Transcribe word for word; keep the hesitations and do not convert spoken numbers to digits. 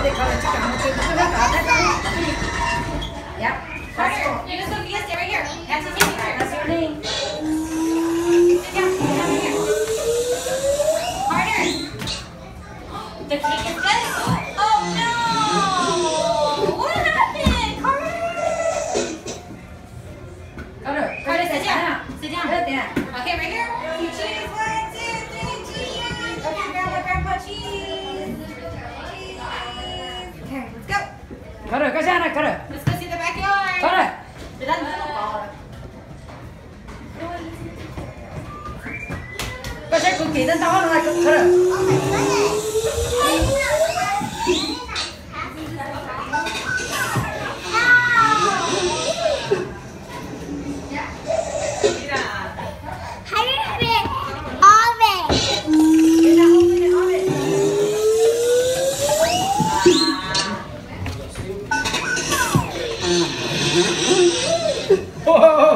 để coi là chắc chắn một cái cái đó cả đấy. Yep. Carter, you're just gonna be stay right here. That's your name. That's your name. Sit down. Sit down right here. Carter, the cake is good. Oh no! What happened, Carter? Carter, Carter, sit down. Sit down. Sit down. Okay, right here. Cheese. One, two, three, cheese. Okay, grandma, grandpa, cheese. Cheese. Okay, let's go. Carter, cái xe này, Carter. Let's go see the backyard. Carter. Để đặt nó vào. Cái xe cực kỳ tên to rồi, Carter. Whoa!